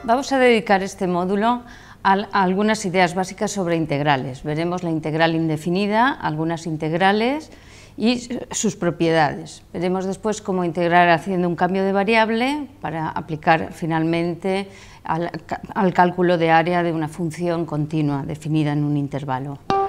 Vamos a dedicar este módulo a algunas ideas básicas sobre integrales. Veremos la integral indefinida, algunas integrales y sus propiedades. Veremos después cómo integrar haciendo un cambio de variable para aplicar finalmente al cálculo de área de una función continua definida en un intervalo.